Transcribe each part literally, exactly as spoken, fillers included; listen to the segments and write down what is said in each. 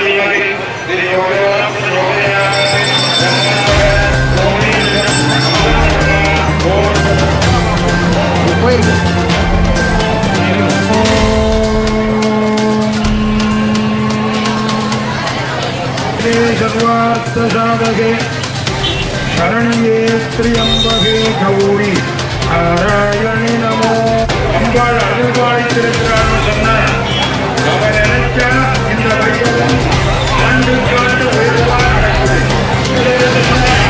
सर्वार्थ साधके शरण्ये त्र्यंबके गौरी नारायणी नमो अम्बाள் அருள்பாலித்திருக்கிறான்னு சொன்ன அவர் நினைச்சா இந்த வையகம் ஆண்டு காண்டு உயர்வாக நடக்குது.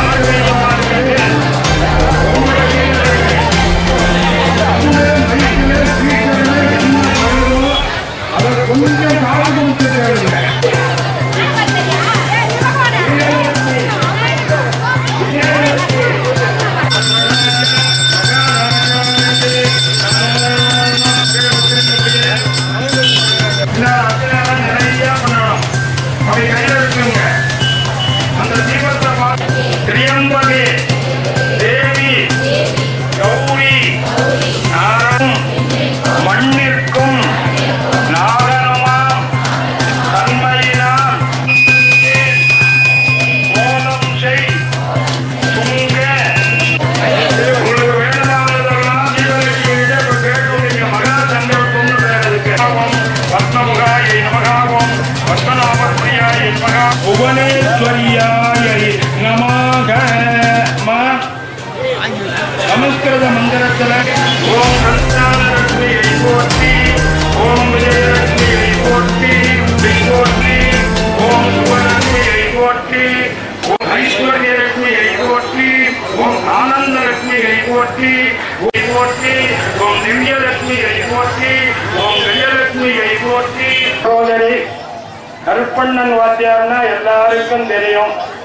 அதை கொஞ்சம் காலமும் தெரியாது. त्र्यंबके देवी गौरी नारं मण्णिर्क्कुम नागनमाम तन्मयिनाम ओலம் செய் துங்க உங்களுக்கு வேண்டாததெல்லாம் ஜீவலட்சுமியிட கேட்குறீங்க. மகா சங்கல்பம்னு பேர் இருக்கு. பத்மமுகாயை நமகாவோம் பத்மநாபப்பிரியாயை நமகா புவனேஸ்வரியாயை நமக. சமஸ்கிருத மந்திரத்தில் ஓம் சந்தானலட்சுமியை போற்றி, ஓம் விஜயலட்சுமியை போற்றி போற்றி, ஓம் சுவலட்சுமியை போற்றி, ஓம் ஐஸ்வர்யலட்சுமியை போற்றி, ஓம் ஆனந்தலட்சுமியை போற்றி போற்றி, ஓம் திவ்யலட்சுமியை போற்றி, ஓம் கஜலட்சுமியை போற்றி. சோதரி கருப்பண்ணன் வாத்தியார்னா எல்லாருக்கும் தெரியும்.